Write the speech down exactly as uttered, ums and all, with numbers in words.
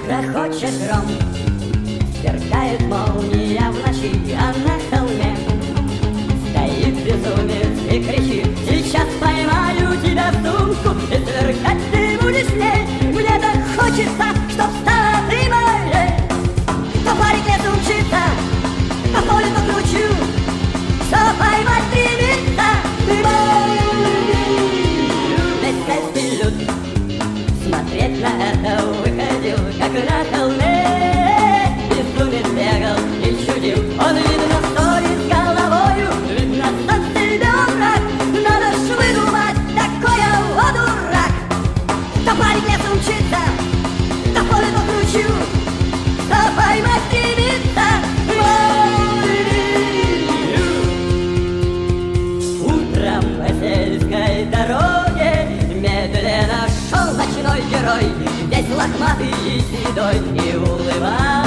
Грохочет гром, сверкает молния в ночи, а на холме стоит безумец и кричит: сейчас поймаю тебя в сумку, и сверкать ты будешь мне. Мне так хочется, чтоб стала ты моей. То парень лесу мчится, по полю то кручу, что поймать стремится ты мой. Весь люд смотреть на это выходил, как на холме безумец бегал и чудил. Он, видно, стоит с головою, видно, сам себе враг. Надо ж выдумать такое, о дурак. То парень лесу мчится, то поле то кручу, что поймать стремится мой. Утром по сельской дороге медленно шел ночной герой, весь лохматый и седой, и улыбался